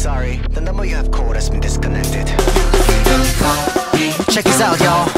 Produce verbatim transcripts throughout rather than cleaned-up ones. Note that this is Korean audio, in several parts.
sorry, the number you have called has been disconnected. Check this out, y'all.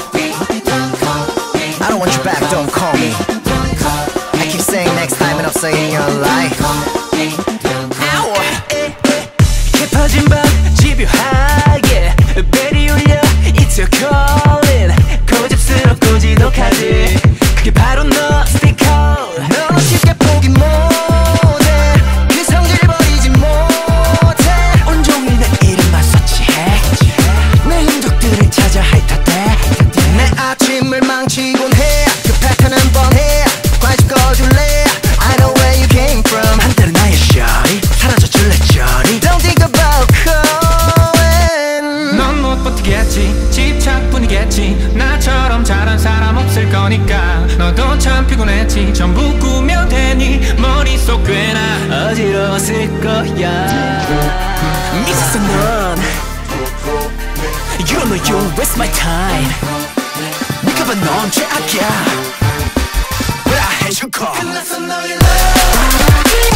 I don't want you back, don't call me. I keep saying next time and I'm saying you're a lie. Ow! 깊어진 밤 집요하게 벨이 울려 It's your calling. 고집스럽고 지독하지. 그게 바로 너 스티커. 너는 쉽게 포기 못해. 그 성질을 버리지 못해. 온종일 내 이름만 서치해. 내 흔적들을 찾아 핥아대. 내 아침을 망치곤 해. 그 패턴은 뻔해. 관심 꺼줄래. I know where you came from. 한때는 나의 shawty. 사라져줄래 저리. Don't think about calling. 넌 못 버티겠지. 집착뿐이겠지. 나처럼 잘한 사람 없을 거니까. 너도 참 피곤했지. 전부 꾸며 대니 머릿속 꽤나 어지러웠을 거야. 미쳤어 넌. You don't know you waste my time. 네가 봐 넌 죄악이야. But I hate your call. 끝났어 너의 love.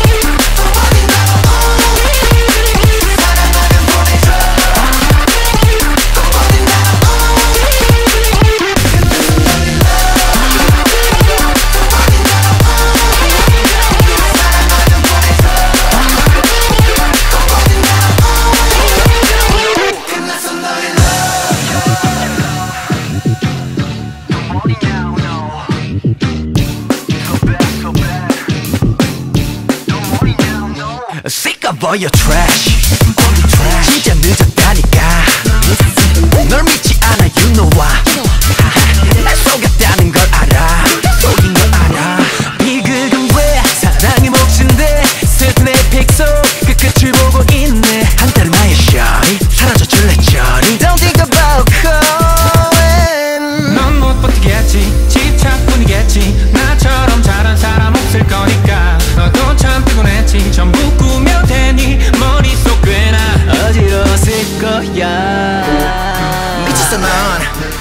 Sick of all your trash. 진짜 늦었다니까. 널 믿지 않아 you know why. 날 속였다는 걸 알아. 속인 걸 알아. 비극은 왜 사랑의 몫인데 슬픈 에픽 속 그 끝을 보고 있네. 한때는 나의 shawty. 사라져줄래 저리. Don't think about calling. 넌 못 버티겠지. 집착뿐이겠지. 나처럼 잘한 사람 없을 거니까. 너도 참 피곤했지. 전부 꾸며 대니 머릿속 꽤나 어지러웠을 거야. 미쳤어 넌.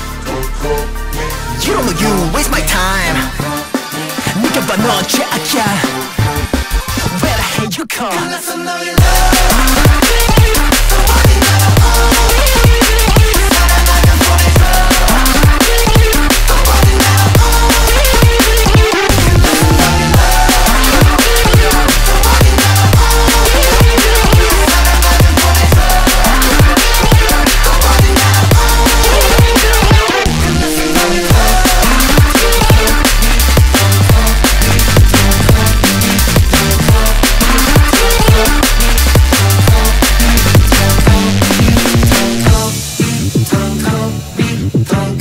You don't know you waste my time. 네가 봐 넌 죄악이야. Where the hell you come. 끝났어 너의 love. Don't